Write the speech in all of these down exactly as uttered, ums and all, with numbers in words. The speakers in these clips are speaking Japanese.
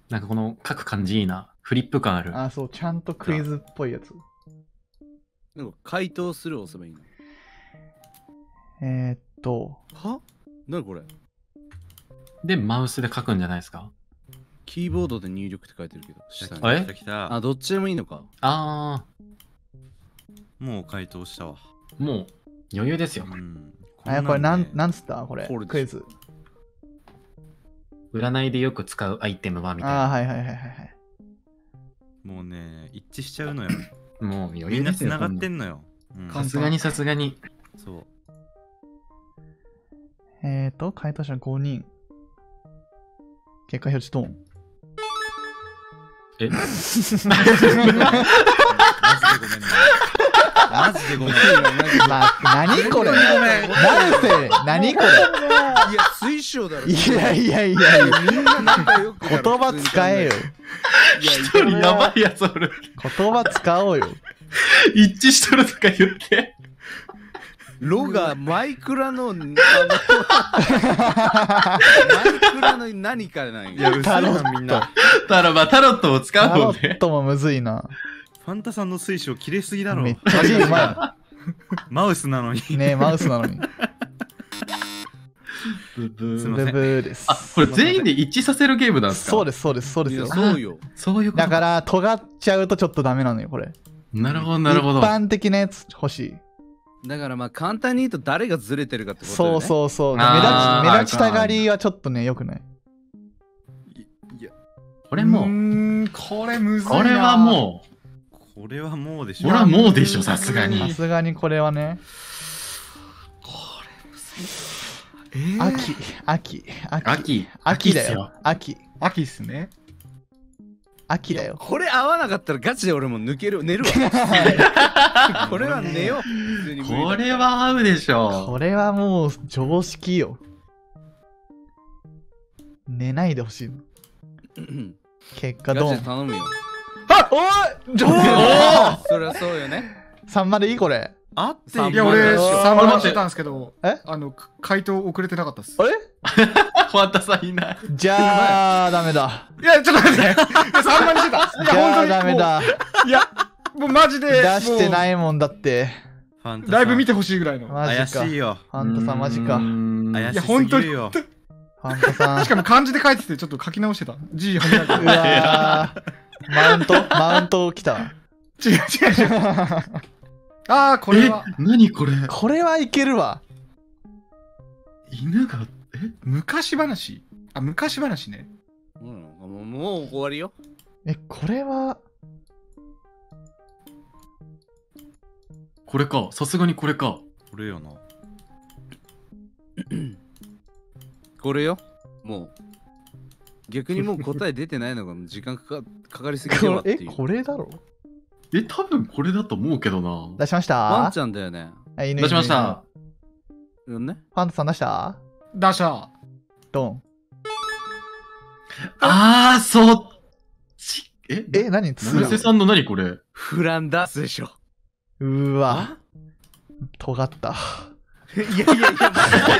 なんかこの書く感じいいな。フリップ感ある。 あ、そう、ちゃんとクイズっぽいやつ。 なんか回答する押せばいいの。 えー、っと。 はなにこれ？ で、マウスで書くんじゃないですか？ キーボードで入力って書いてるけど。下にえ来た来た。 あ、どっちでもいいのか。 あもう回答したわ。 ー、もう余裕ですよ。 うん。 あ、これなん、 んなんつったこれこれ。 クイズ。 占いでよく使うアイテムはみたいな。 あー、はいはいはいはいはい。 もうね、一致しちゃうのよ。 もう余みんな裕ですよ。 繋がってんのよ。うんさすがにさすがに。 そう。 えーと、回答者ごにん。結果表示ドン。 えマジでごめんね。マジでごめん。 まあ、何これマルセ、何これいや、水晶だろ。 いやいやいやいや、 みんな仲良く言葉使えよ。 いや、 一人やばいやつおる。 言葉使おうよ。 一致しとるとか言って。 ロがマイクラの、あの、マイクラの何かなんいや、 や。 うそなみんな。 ただまあタロットを使うタロもんね。 ットもむずいな。 ファンタさんの水晶切れすぎだろめっ。ちゃいい、まマウスなのに。 あ、ねえ、マウスなのに。 ブブーすいませんブブーです。 あ、これ全員で一致させるゲームなんですか？ そうです、そうです、そうですいや、 よ。 そうよ。 そういうこと。 だから、尖っちゃうとちょっとダメなのよ、これ。 なるほど、なるほど。 一般的なやつ欲しい。 だからまあ簡単に言うと誰がずれてるかってことだそうよね。 そうそう。目あー立ち、目立ちたがりはちょっとね、良くない。 いや、 これもう、 うーん、これむずいな。 これはもこれはもうでしう、 ょ。 これはもうでしょ、さすがにさ。すがにこれはね。 えー、 秋、秋、秋。 秋。 秋だっすよ。秋。 秋っすね。 秋だよ。 これ合わなかったらガチで俺も抜ける、寝るわ。これは寝よう。普通に無理だこれは合うでしょこれはもう常識よ。寝ないでほしいの。 うん結果ガチでドン。 頼むよ。 あおいちょっとそりゃそうよね。 さんまでいいこれ。 あってさんいや、俺、 まあさんまでしてたんですけど、 えあの、か回答遅れてなかったっす。 あれファンタさんいない。 じゃあ、ダメだ。 いや、ちょっと待って。いやさんまにしてた。いや、 じゃあ、 本当に。 ダメだ。 もういや、もうマジで。。 出してないいもんだって。 ファンタさんライブ見てほしいぐらいの。 マジか。 怪しいよ。 ファンタさんマジか。フ怪しいや本当にすぎるよ。 ァンタさん。 しかも漢字で書いてて、ちょっと書き直してた。G はめなういわー。マウントマウント来た。 違う違う違う。ああ、これは。 え、何これこれはいけるわ。 犬が、え昔話。あ、昔話ね。 うん、もうもう終わりよ。 え、これは、 これか。さすがにこれか。 これよな。 これよ。もう。逆にもう答え出てないのが時間かかかかりすぎてはこれ、え、 っていう。 これだろえ、多分これだと思うけどな。 出しましたワンちゃんだよね。 あ犬出しまし犬犬た。 うんね。 ファンタさん出したダシャ。 ドン。 あー、そっち。ええ、何つ成瀬さんの何これフランダースでしょ。 うーわ。尖った。 いやいやいや、フラン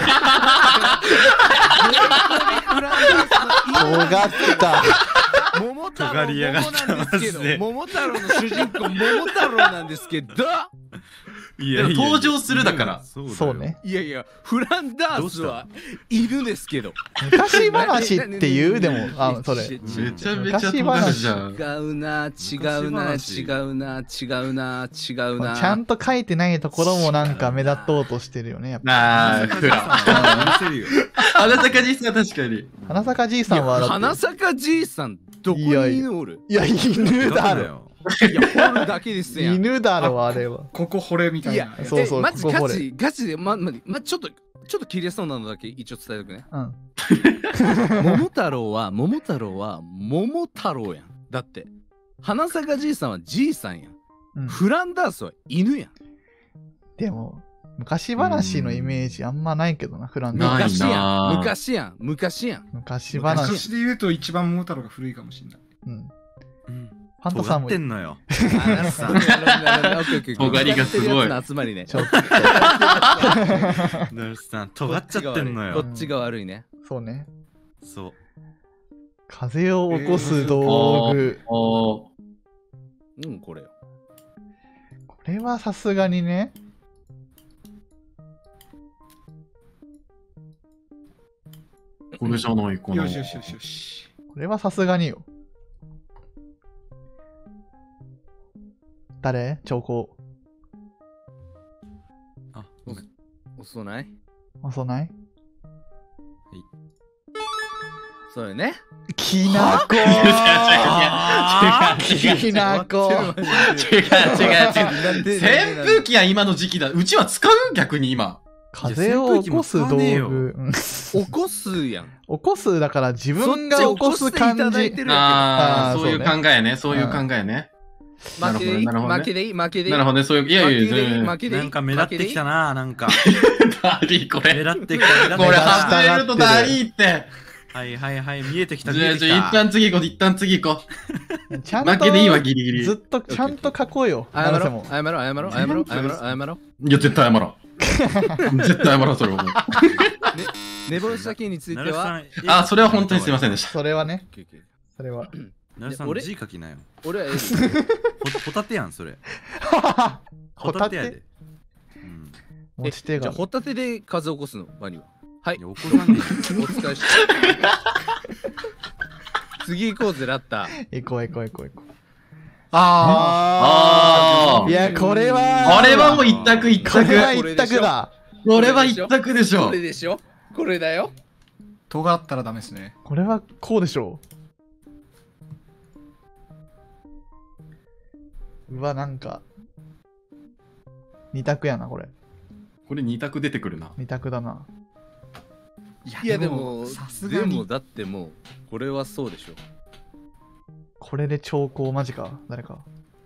ダー尖った。 スの桃太郎尖りやがった桃なんですけどマジで桃太郎の主人公桃太郎なんですけどいでも登場するだからそうだよそうね。 いやいやフランダースは犬ですけど昔話って言うでも、あ、それ。 めちゃめちゃ尖るじゃん。 違うな違うな違うな違うな違うなちゃんと書いてないところもなんか目立とうとしてるよね。やっぱあー、フラ。 許せるよ。 花坂じいさん確かに。 花坂じいさんはだって花坂じいさんどこに犬おるいや、犬だろ。 よ。 いや掘るだけですやん犬だろ、あれは。 ここ惚れみたいな。 いやそうそうえまずここ掘れガチガチでまままちょっとちょっと切れそうなのだけ一応伝えとくねうん。 桃太郎は桃太郎は桃太郎やんだって花坂じいさんはじいさんやん、 うんフランダースは犬やんでも、昔話のイメージあんまないけどな、フランダー。 ない昔やなんぁ昔やん昔やん昔話。 昔で言うと一番桃太郎が古いかもしれない。 うん。 うん。 ファンタさんも尖ってんのよ。 あなるほどなるほどなるほどオッケーオッケー尖りがすごい尖ってるやつの集まりねちょっと、 ナルスさん、尖っちゃってんのよ。 こっちが悪いねそうね。 そう。 風を起こす道具。 あーうん、これよ。 これはさすがにね。 これじゃないかな。 よしよしよしよし。 これはさすがによ。誰？兆候。 あ、ごめん。 遅ない遅ないそうよね。 きなこ違う違う違う違う違う違うきなこ違う違う違う。扇風機は今の時期だ。うちは使う逆に今。 風を起こす道いや扇風機も使わねえよ具。うん起こすやん。 起こすだから自分が起こす感じ。 ああ、 あーそういう考えね。そういう考えね。 負けでいいなるほどね負けでいい負けでいいなるほどね。そういう、いやいやい負けでいいや負けでいいなんか目立ってきたな、なんか。 ダリーこ目れ。 立ってきた、目立ってきた。 これは外れるとダリーって。 はいはいはい、見えてきた、見じゃあ、 えてきた。 じゃあ一旦次行こう、一旦次行こう。 ちゃんと負けでいいわ、ギリギリ。 ずっとちゃんと書こうよ。 謝ろ成瀬も謝ろ謝ろ謝ろ謝ろ謝ろ。 いや、絶対謝ろう。絶対謝ろう、それはもう。 寝坊した件については。 なるさんあ、それは本当にすいませんでした。 それはね、 オッケーオッケーそれは。 なるさん、 俺字書きなよ。 俺はええほホタテやん、それ。 ホタテやで。うん。 持ち手がじゃあ。ホタテで風起こすのバニは。はいいや、起こさねお疲れし次行こうぜラッター。 行こう行こう行こう行こう。 あーいや、これは。 これはもう一択一択。 これは一択だ。 これは一択でしょこれ。でしょこれだよ。 尖ったらダメですね。 これはこうでしょう。うわ、なんか。二択やな、これ。 これ二択出てくるな。 二択だな。 いやでもさすがに。 でもだってもうこれはそうでしょ。 これで兆候マジか誰か。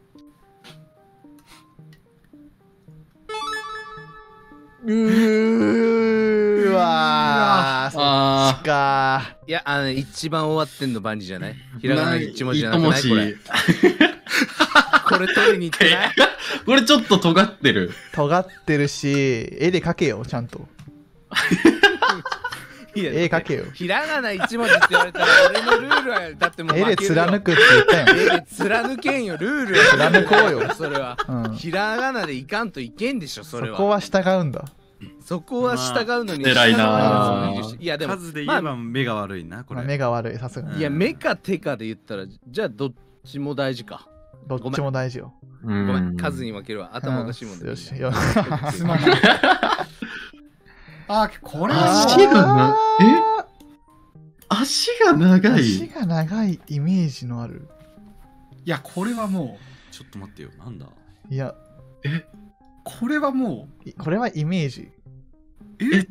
うーわー、そっあちかいやあの一番終わってんのバニじゃないひらがな一文字じゃなく一文字ないこれ。これ取りに行ってないこれちょっと尖ってる。 尖ってるし、絵で描けよ、ちゃんと。 いや絵描けよ。 ひらがな一文字って言われたら俺のルールはだってもう絵で負けるよ貫くって言ったやん。 絵で貫けんよルールは貫こうよそれはうん。 ひらがなでいかんといけんでしょそれはそこは従うんだ。 そこは従うのに偉いなぁ従わないしいやでも数で言まあえば目が悪いな、こまあれ。 目が悪い、さすがうんに。 いや目か手かで言ったらじゃあどっちも大事かどっちも大事よ。 ごごめん数に負けるわ頭おかしいもんうんよし、 みんなよし。 すまない。あ、これは足がなえ足が長足い。 が長いイメージのある。 いや、これはもちょっと待ってよ、なんだ。 いや、 う、これはもいこれはイメージ。 う、え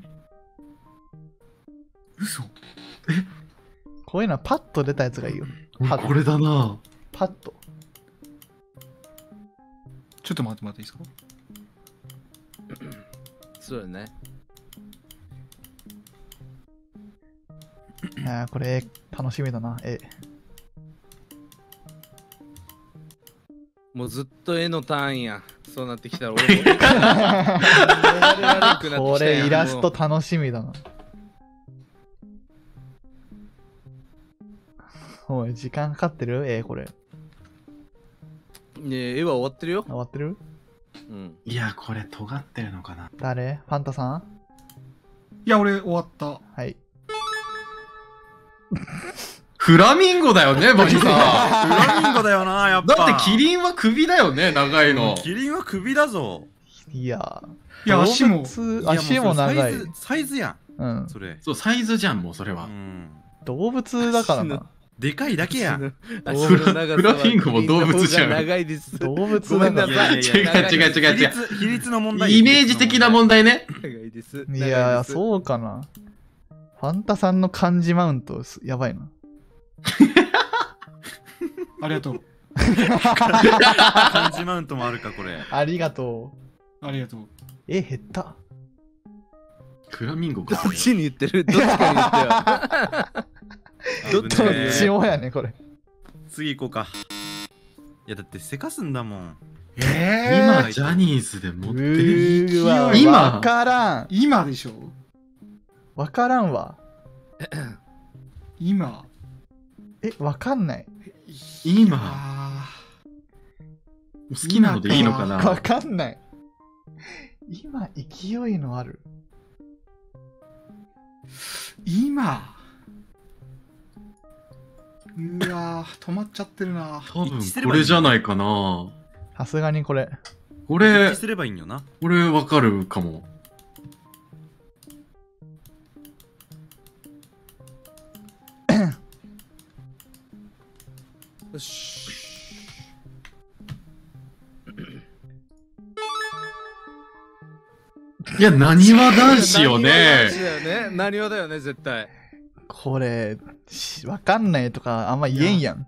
嘘こういうのはパッと出たやつがいいよ。パッこれだな。 パッと。 ちょっと待ってもらっていいですか？ そうだねあーこれ楽しみだな。え、 もうずっと絵のターンやそうなってきたら俺もやられなくなってきたやんこれイラストもう楽しみだな。おい、時間かかってるえー、これ。 ねえ絵は終わってるよ終わってるうんいや、これ尖ってるのかな。 誰ファンタさんいや、俺終わった。 はい。 フラミンゴだよね、バニさフラミンゴだよな、やっん。 ぱ。 だってキリンは首だよね、長いの。 キリンは首だぞ。 いやー、 いや、足も。 動物いや足も長い。 うそれサイズ、サイズやうんん。。それ。 そう、サイズじゃん、もうそれはう。ん。 動物だからな。 でかいだけやん。 足フラの長さはフラミンゴも動物じゃんキリンの方が長いです動物ごめんなだから。 さいいやいやいや違う違う違う違う。 比率、比率の問題。 イメージ的な問題ね。 長いですいやー、 うそうかな。ファンタさんの漢字マウント、すやばいな。 ありがとう。 漢字マウントもあるか、これ。 ありがとう。 ありがとう。 え、減った。 フラミンゴか。 どっちに言ってるどっちかに言ってよどっちどっかに言ってちもやね、これ。 次行こうか。いや、だってせかすんだもん。 え今、ジャニーズで持うってる。 ーわ、 今わからん。 今でしょわからんわ。 今。 え、わかんない。 今あ好きなのでいいのかわな。 かんない。今、勢いのある。 ー今。うわー、止まっちゃってるな。 多分一致すればいいこれじゃないかな。 さすがにこれ。 こ一れ致すればいいんよな。 これわかるかも。 よし。 いや、なにわ男子よね。 なにわだよね、絶対。 これ、しわかんないとかあんま言えんやん。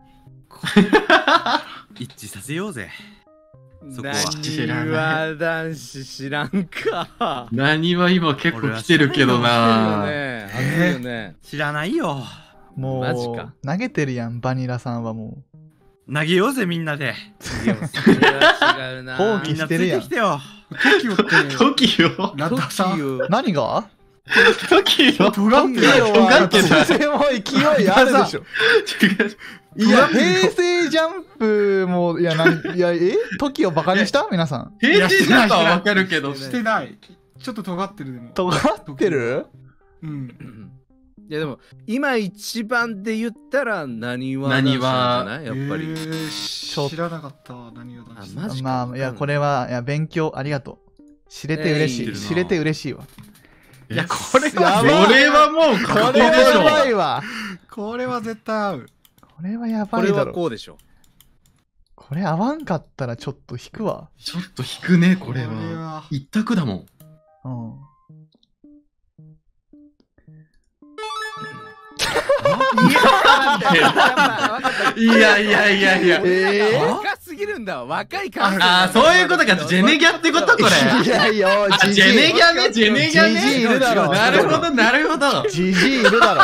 一致させようぜ。そこはなにわ男子知らんか。 なにわ今結構来てるけどな。 ね、熱いよね。 知らないよ。 もマジかう、投げてるやん、バニラさんはも投げようぜみんなで。 いや、それは違うな。 放棄みんなついしてるやんてきてよ。 トキオって、 トキオラッタさん。 う。何がトキオ尖ってるよ。 尖ってないとても勢いあるでしょ。いや、平成ジャンプも、いや、なんいや、えトキをバカにした皆さん。 平成ジャンプはわかるけど。 してない。ちょっと尖ってるでも。 尖ってるうん。 いやでも今一番で言ったら何は何はじゃないやっぱり、 えー、知らなかった。何をあマジかまあ、いや、これは、いや、勉強ありがとう。知れて嬉しい。 えーいいな知れて嬉しいわ。 いや、これはこれはもうこ確れ定でしょ。 はやばいわ。 これは絶対合う。 これはやこれはばいだろ。 こうでしょ。 これ合わんかったらちょっと引くわ。 ちょっと引くね、これこれは。 は。 一択だもん。 うん。 いやいやいやいや。 えー若すぎるんだ。若い感ああ、そういうことか。ジェネギャってことこれ。 いやいや、 あジェネギャね、ジェネギャね。 ジジイいるだろなるほど、なるほど。 じじいいるだろ。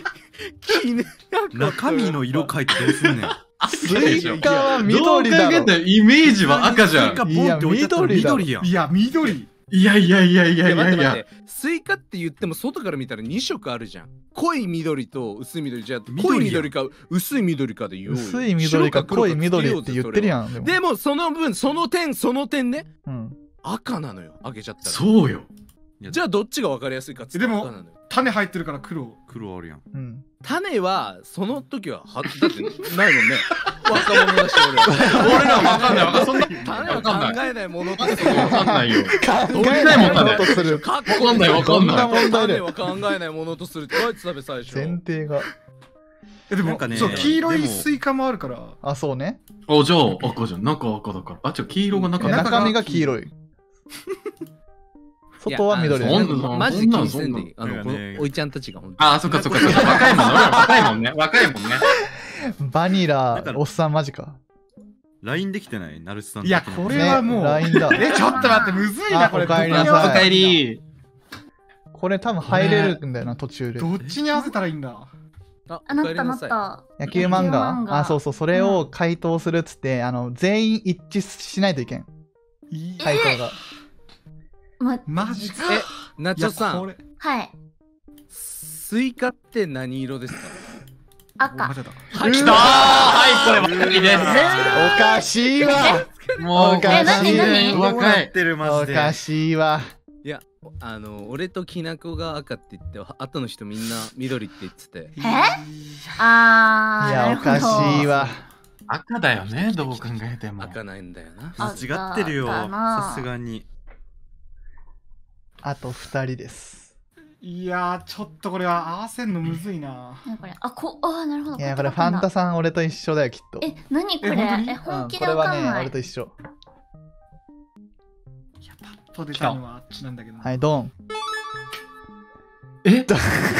中身の色変えてどうすんねん。 スイカはどう緑だろ考え。たらイメージは赤じゃん。 スイカボンって置いてあったらいや緑だろ緑やん。 いや、緑。 いやいやいやいやいいや待やいや。 って待って、スイカって言っても外から見たらに色あるじゃん。濃い緑と薄い緑じゃあ濃い緑か薄い緑かで言おうよ。 薄い緑か濃い緑って言ってるやん。でもでもその分その点その点ねうん。 赤なのよ。開けちゃったら。 そうよ。 じゃあどっちが分かりやすいかっつったらでも赤なのよ。 種入ってるから黒。 黒あるやん。 うん。 種はその時ははだってないもんね。若者だし俺は。 俺らわかんないわかんない。そんな。 種わかんない。 は考えないものとする。 わかんないよ。 考えないものとする。 かっこわかんないわかんないそんな問題種で。 は考えないものとするって書いてたべ最初。 前提が。 え、でも、 なんかねそう、黄色いでもスイカもあるから。 あ、そうね。 あ、じゃあ赤じゃん。中赤だから。あ、じゃあ黄色が中だ。 いや中身が黄色い。外は緑いやあだね。 そんなマジで気にせんでいい。あの、 そんなこのおいちゃんたちが本当に。 あ、そっかそっかそっか。若いもんね。俺ら若いもんね。若いもんね。 バニラだか、らおっさんマジか。 ライン できてないナルシさん。 いや、これはもう。 ね、ラインだ。 え、ちょっと待って、むずいな、これ。 あお帰りなさいどこに合わせたらいいんだり。 これ多分入れるんだよな、途中で。 どっちに合わせたらいいんだ。 あ、 あ、なったなっお帰りなさい。 た。 野球漫野球漫画画あ、そうそう、それを回答するっつって、あの、全員一致しないといけん。 いい回答が。 ま、 マジか。 え、ナチョさん、 いやこれはい。 スイカって何色ですか？ 赤。 間違えたはい、 きたーはい、これ若いです。 おかしいわもう、 おかしいえ何何若い。 やってるマおジで。 かしいわ。 いや、あの、俺ときなこが赤って言って、後の人みんな緑って言ってて。 えあー。 いや、おかしいわ。 赤だよね、どう考えても。 赤ないんだよな。 あ間違ってるよ。 だなさすがに。 あと二人です。 いやー、ちょっとこれは合わせんのむずいな。 なにこれ。あ、こ、あー、なるほど。 いや、これファンタス。 さん、俺と一緒だよ、きっと。 え、なにこれ。 え本当にえ、 うん、 本気これはね、 でわかんない。 俺と一緒。 いや、パッと出たのはあっちなんだけどな。 はい、ドン。 え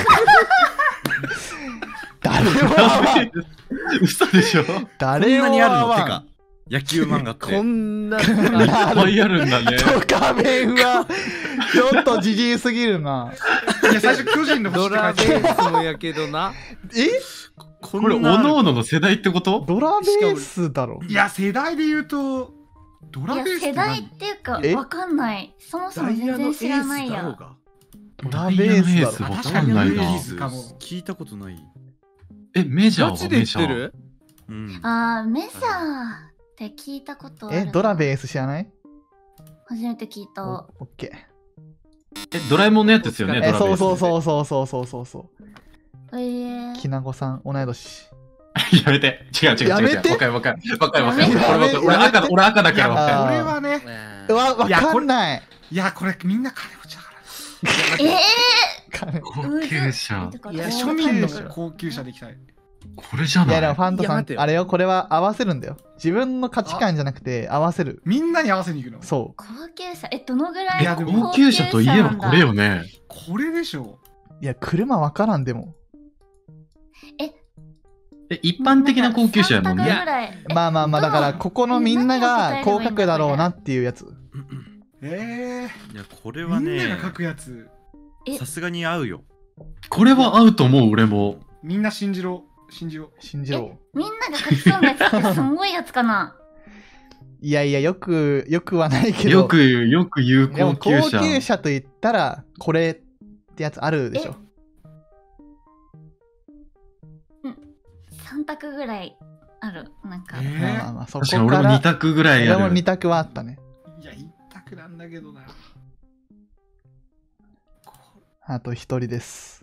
誰も合わん嘘でしょこん誰もなにあるの合わんてか。野球漫画って。 こんな、 いっぱいあるんだね。 ドカベンは、ちょっとじじいすぎるな。 いや、最初巨人の星ドラベって書いてある。 ースもやけどな。 えここれ、おのおのの世代ってことドラベースだろ。 いや、世代で言うと、ドいや、 ラベースって世代っ何ていうかえ、 わかんない。そもそもダイヤのエー全然知らないやスだろう。が。 ドラベースだろ。 わかんないなダイヤのエースかも聞いたことない。 え、メジャーはガチで言ってる？ うん。 あー、メジャーって聞いたことある。 え、ドラベース知らない？ 初めて聞いた。 おオッケえ、ドラえもんのやつですよね、 ー。え、 ドラベースそうそうそうそうそうそうそうそう。 えー、 きなこさん、同い年。 やめて。違う違う違う違う。 やめてわかるわかる。わかるわかる。 やめて俺わかる俺赤だ、俺赤だからわかる。 あーこれはね、 うわ、わかんない。 いや、これみんな金持ちだかえ金高級車。 ら。 ーいいや、 庶庶民のの高級車で行きたい。 これじゃいや、でもない。 ファントさんいや待て、よあれよ、これは合わせるんだよ。自分の価値観じゃなくて、合わせる。 みんなに合わせに行くの。 そ高級車え、どのぐらいいやでも高級車といえばこれよね。 これでしょ。 う。いや、車わからんでも。 え、一般的な高級車やもんね。 さん択ぐらいえまあまあまあ、だから、ここのみんなが高額だろうなっていうやつ。 えいや、これえー、 はねみんなが、書くやつ。 えさすがに合うよ。 これは合うと思う、俺も。 みんな信じろ。信じろ。 信じろう。 みんなが書きそうなやつってすんごいやつかな。 いやいや、よく、よくはないけど。 よく、よく言うでも高級車。 高級車と言ったら、これってやつあるでしょ。 さん択ぐらいある。なんか。 えまあまあまあ、そこ確かに俺もから。 二択ぐらいやる。 俺も二択はあったね。 いや、一択なんだけどな。 あと一人です。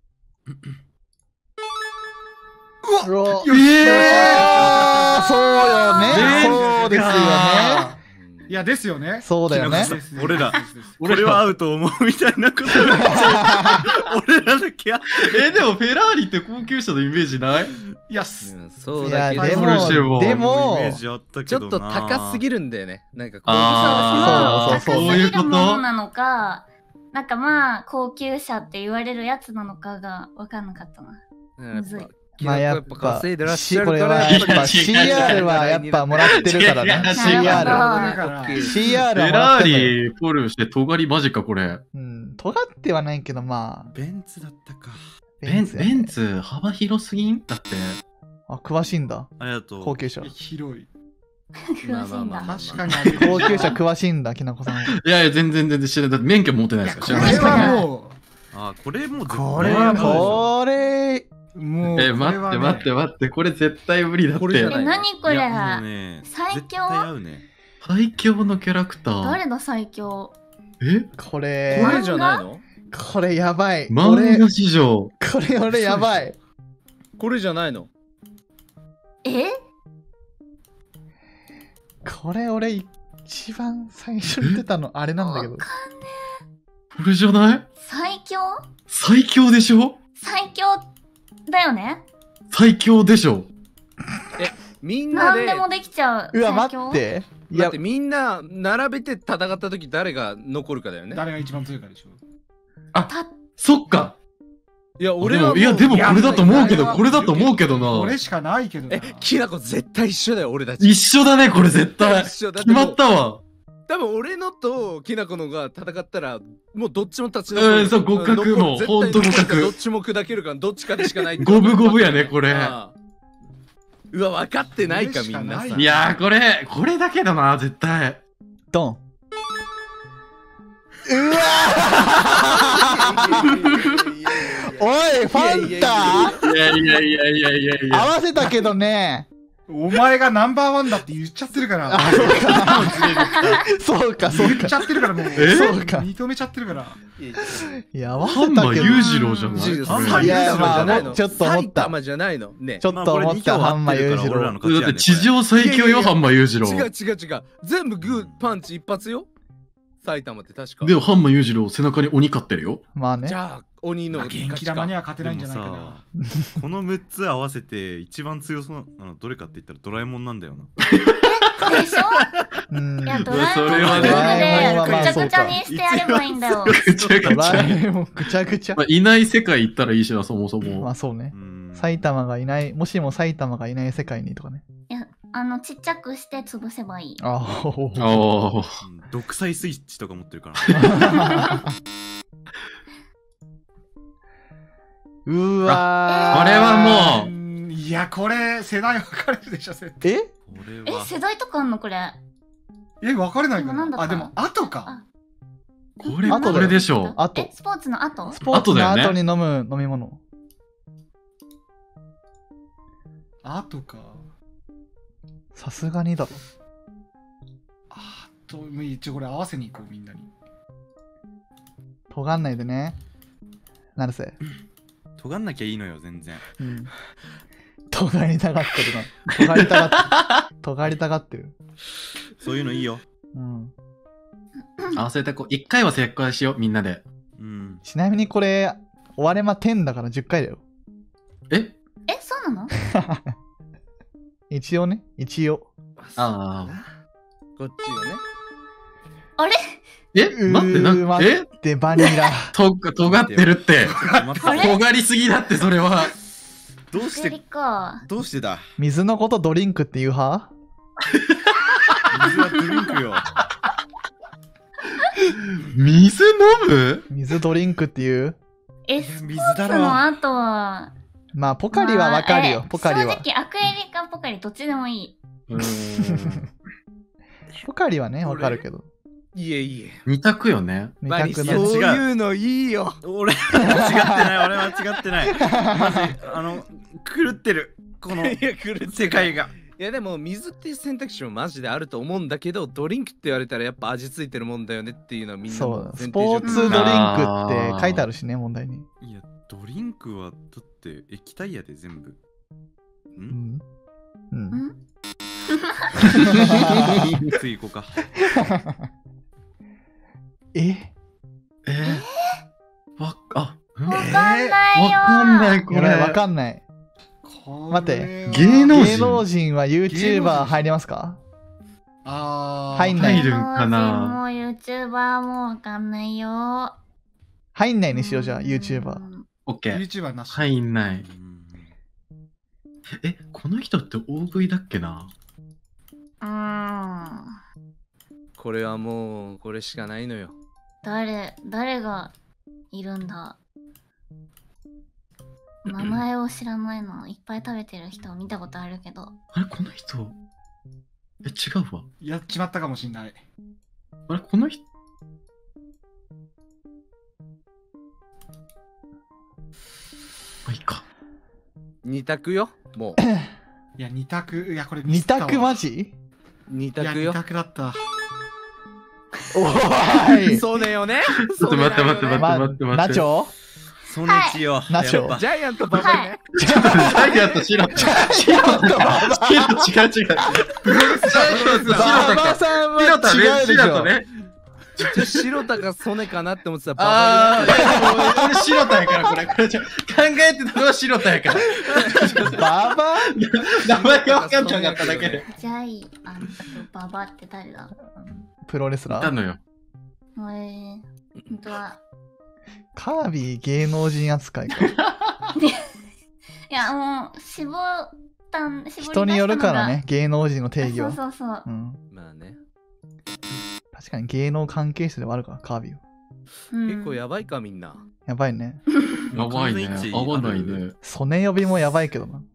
うわうわよしえーそうよね。 えーそうですよね。 いや、ですよね。 そうだよね。 ですです俺らですですこれは合うと思うみたいなことになっちゃう俺らだけあえ、でもフェラーリって高級車のイメージない？ いや、すうんそういや、 だけどでこれしてるもも、 んでイもメー、ジあったけちょどなっと高すぎるんだよね。なんかあーそうそうそうそういうこと高すぎるものなのか、なんかまあ、高級車って言われるやつなのかが分かんなかったな。 うんむずいまあやっぱぱ、 稼いでらっし C ゃるからこれはやっぱいや違うシーアール はやっぱもらってるからね。 違う違うシーアール。 ールシーアールフェはもらっラーてるのよ。 リ、ポルシェ、尖りマジか、これ。 うん、尖ってはないけど、まあ、 ベンツだったかベンツ、ベンツ。 ツ、幅広すぎんだって。 あ、詳しいんだ。 ありがとう高級車いや。広い。 詳しいんまあまあまだ。 あ確かにあれ高級車詳しいんだ、きなこさんは。 いやいや、全然全然知らない。だって免許持ってないですから、知こらないですれから。 はもあこれもう絶対これはもうこれ、 う、もう、 え、 こ待ってれはね待って待って、これ絶対無理だって。 これじゃないえ、何これいやもうね最強絶対合うね最強のキャラクター。 誰の最強えここれ、 れじゃないの？ これやばい。こ漫れ、 画史上。 これ俺やばい。 これじゃないの？ えこれ俺一番最初に出たのあれなんだけど。 これじゃない最強最強でしょ最強だよね最強でしょみんなで何でもできちゃう。 うわ、 最強待って。いやだって、みんな並べて戦った時誰が残るかだよね。 誰が一番強いかでしょ。 たそっか。 いやで俺はもうもいや、でもこれだと思うけど、 いやこれだと思うけどな。 これしかないけどな。 えきなこ絶対一緒だよ俺たち。 一緒だね、これ絶対。 一緒だって決もうまったわ。 多分俺のときなこのが戦ったらもうどっちも立ち残る。 うんそう互角残るもうほんと互角絶対どっちも砕けるからどっちかでしかないって五分五分やね、これ。 ああうわ分かってないかこれしかないみんなさ。 いやー、これ、これだけだな、絶対。 ドン。うわおい、ファンタいやいやいやいやいやいや。 合わせたけどね。 お前がナンバーワンだって言っちゃってるから。 そうか、そうか言っち。ゃってるからもう。 えそうか認めちゃってるから。 いや、合わせハンマたけど。 ー裕次郎じゃないジュースハンマーいや裕次郎じゃないのまあちょっと思った埼玉じゃないのねちょっと思った、ハンマー裕次郎。 だって地上最強よ、ハンマー裕次郎。 違う違う違う全部グーパンチ一発よ埼玉って確かでもハンマー裕次郎背中に鬼飼ってるよ。 まあねじ。ゃあ鬼のまあ元気玉には勝てないんじゃないかな。 このむっつ合わせて一番強そうなのどれかって言ったらドラえもんなんだよな。 でしょうん。 いや、ドドラえもんそれはねのでぐちゃぐちゃにしてやればいいんだよ。 ぐちゃぐちラゃ。 えもんぐちゃぐちゃま。あ、いない世界行ったらいいしな、そもそまもあ。そうねう。ん埼玉がいない、もしも埼玉がいない世界にとかね。 いや、あの、ちっちゃくして潰せばいい。 ああ、 ああ。 うん独裁スイッチとか持ってるから。 うわー。 これはもう、 うんいや、これ、世代分かれるでしょ、絶対。 えこれえ、 は世代とかあんのこれ。 え、分かれないかでもなんだったなあ、でも、後か。 あこれ、 後だよこれでしょ。 後え、スポーツの後スポーツの後だよね後に飲む飲み物。 あとか。 さすがにだろ。 あと、一応これ合わせに行こう、みんなに。 尖んないでね。なるせ。 尖んなきゃいいのよ、全然。 うん。尖りたがってるな。尖りたがってる。尖りたがってる。 そういうのいいよ。 うん。 合わせてこう、いっかいは正解しよう、みんなで。 うん。 ちなみにこれ、終われまじゅうだからじゅっかいだよ。 ええ、そうなの？ 一応ね、一応。 ああ。 こっちよね。 あれ？ え待って、なうー待えってバニラ。 と、尖ってるって。 待あれ尖りすぎだって、それは。 どうしてびっくりか。 どうしてだ水のことドリンクって言う派？ 水はドリンクよ。 水飲む？ 水ドリンクって言う？ え、 水スポーだろ。 ツの後は、 まあポカリはわかるよ、 まあポカリは。 正直、アクエリかポカリどっちでもいい。 うーん。 ポカリはね、わかるけど。 いえいえ。 二択よね。 二バニ択だそう違ういうのいいよ。 俺、間違ってない、俺間違ってない。マジ、あの、狂ってる。このいや、来る世界が。 いやでも水っていう選択肢もマジであると思うんだけど、ドリンクって言われたらやっぱ味ついてるもんだよねっていうのはみんなそもう、ス前提ポーツドリンクって書いてあるしね、問題に。 いや、ドリンクはだって液体やで全部。 うんんうん。 ん次行こうか。 ええー、わ、あ、うんわかんないよ。 わかんない、これ。 これわかんない。 これは待って芸能人芸能人は YouTuber 入りますか？ あー。 入んない入るんかな。 もう YouTuber もわかんないよ。 入んないにしようじゃあ、YouTuber。 オッケー。 YouTuber なし。 入んない。 うんえ、この人って大食いだっけな？ うーん。 これはもうこれしかないのよ。 誰、誰がいるんだ。名前を知らないの。いっぱい食べてる人を見たことあるけど。 あれ、この人。え、違うわ。 やっちまったかもしんない。 あれ、この人。まあ、いいか。 二択よ。もいや、二択。いや、これミ二スったわ択マジ？ う二いや、 択よ二。択だった。 おーい。 そうだよね。 ちょっと待って待って待ってま、 待って待って。 ナチョソネチよ。 ナチョやっぱジャイアントババね。 ちょっと待って、ジャイアント白。白と白違う違う。ジャイアント白ババとか。 さんは白とね、 違うでしょ。 白とね。 一応白田かソネかなって思ってたバああ、 バいやでもこれ白田やから、これ。これちょ考えてたのは白田やから。 ババ名前が分かんなかっただけで。 ジャイアントババって誰だ？ プロレスラー。 いたのよ。 もうえー、ほんとは。 カービィ芸能人扱いか。 いや、もう、絞ったん、絞り出したのが人によるからね、芸能人の定義は。 そうそうそう。 うん。 まあね。 確かに芸能関係者ではあるか、カービィは。 うん結構やばいかみんな。 やばいね。 やばいね。合わないね。 ソネ呼びもやばいけどな。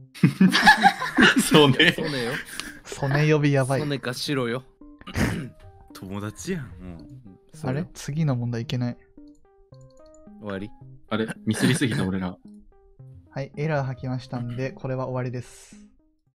そうね。 ソネよ。 ソネ呼びやばいソ。ネか白よ。 友達やん。もうあれ次の問題いけない。 終わり。 あれミスりすぎた俺ら。 はい、エラー吐きましたんで、これは終わりです。